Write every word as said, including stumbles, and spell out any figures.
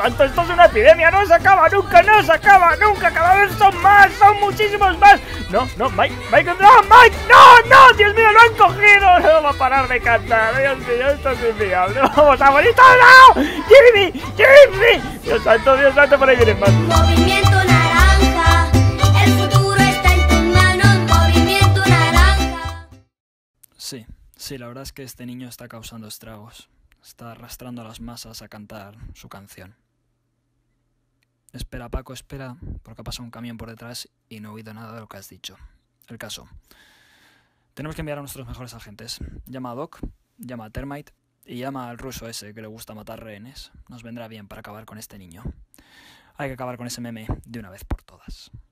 santo, esto es una epidemia, no se acaba nunca, no se acaba nunca, cada vez son más, son muchísimos más. No, no, Mike, Mike, no, Mike, no, no, Dios mío, lo han cogido, no va a parar de cantar, Dios mío, esto es inviable, vamos, abuelito, no, Jimmy, Jimmy, Dios santo, Dios santo, por ahí vienen más. Movimiento naranja, el futuro está en tus manos, movimiento naranja. Sí, sí, la verdad es que este niño está causando estragos. Está arrastrando a las masas a cantar su canción. Espera, Paco, espera, porque ha pasado un camión por detrás y no he oído nada de lo que has dicho. El caso. Tenemos que enviar a nuestros mejores agentes. Llama a Doc, llama a Termite y llama al ruso ese que le gusta matar rehenes. Nos vendrá bien para acabar con este niño. Hay que acabar con ese meme de una vez por todas.